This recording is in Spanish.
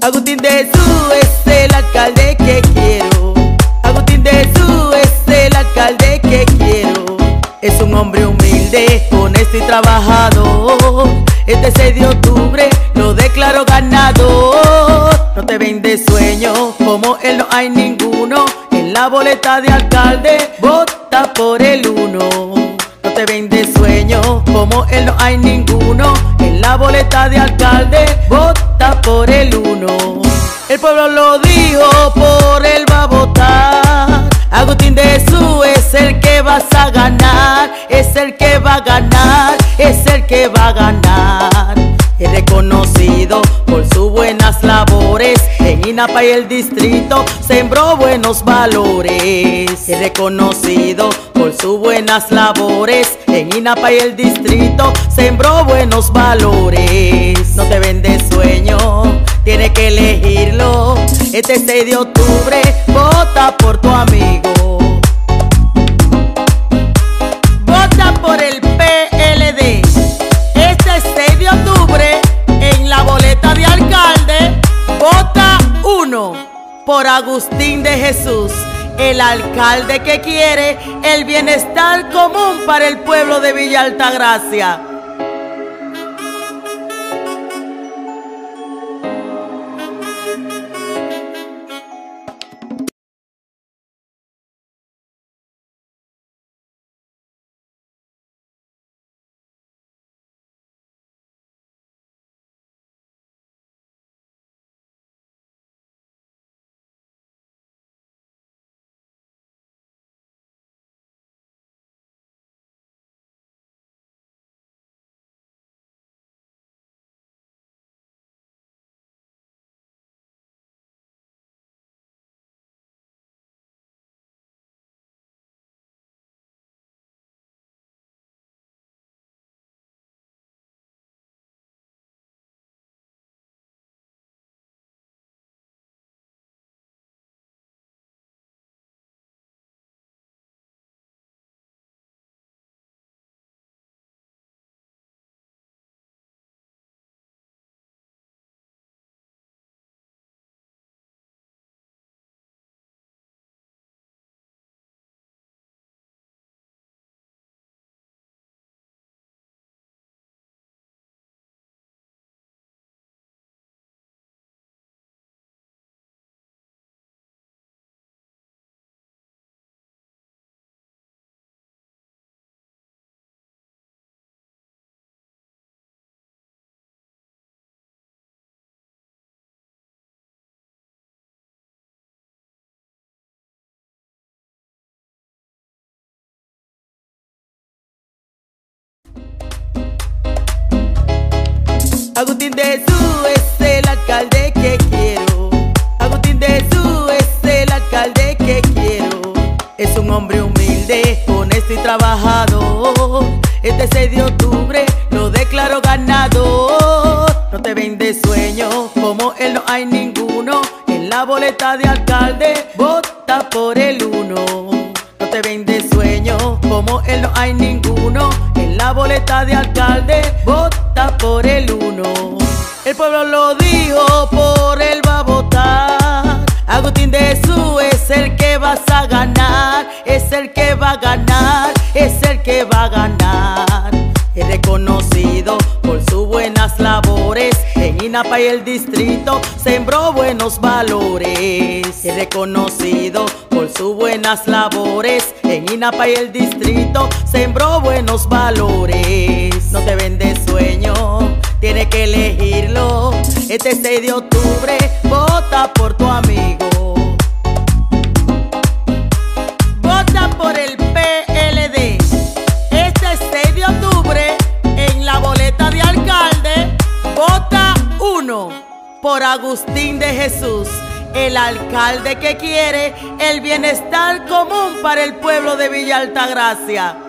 Agustín de Jesús es el alcalde que quiero. Agustín de Jesús es el alcalde que quiero. Es un hombre humilde, honesto y trabajador. Este 6 de octubre lo declaro ganador. No te vende sueño, como él no hay ninguno. En la boleta de alcalde, vota por el 1. No te vende sueño, como él no hay ninguno. En la boleta de alcalde, vota por el 1. El pueblo lo dijo, por él va a votar. Agustín de Jesús es el que vas a ganar. Es el que va a ganar, es el que va a ganar. Es reconocido por sus buenas labores. En INAPA y el distrito sembró buenos valores. Es reconocido por sus buenas labores. En INAPA y el distrito sembró buenos valores. No te vende sueño, tienes que elegirlo. Este 6 de octubre vota por tu amigo. Vota por el PLD. Este 6 de octubre en la boleta de alcalde, vota 1 por Agustín de Jesús, el alcalde que quiere el bienestar común para el pueblo de Villa Altagracia. Agustín de Jesús es el alcalde que quiero. Agustín de Jesús es el alcalde que quiero. Es un hombre humilde, honesto y trabajador. Este 6 de octubre lo declaro ganador. No te vende sueño, como él no hay ninguno. En la boleta de alcalde, vota por el 1. No te vende sueño, como él no hay ninguno. En la boleta de alcalde, vota por el 1. El pueblo lo dijo, por él va a votar. Agustín de Jesús es el que vas a ganar. Es el que va a ganar, es el que va a ganar. Es reconocido por sus buenas labores. En INAPA y el distrito sembró buenos valores. Es reconocido por sus buenas labores. En INAPA y el distrito sembró buenos valores. No te vende sueño, tienes que elegirlo. Este 6 de octubre vota por tu amigo. Vota por el PLD. Este 6 de octubre en la boleta de alcalde, vota 1 por Agustín de Jesús, el alcalde que quiere el bienestar común para el pueblo de Villa Altagracia.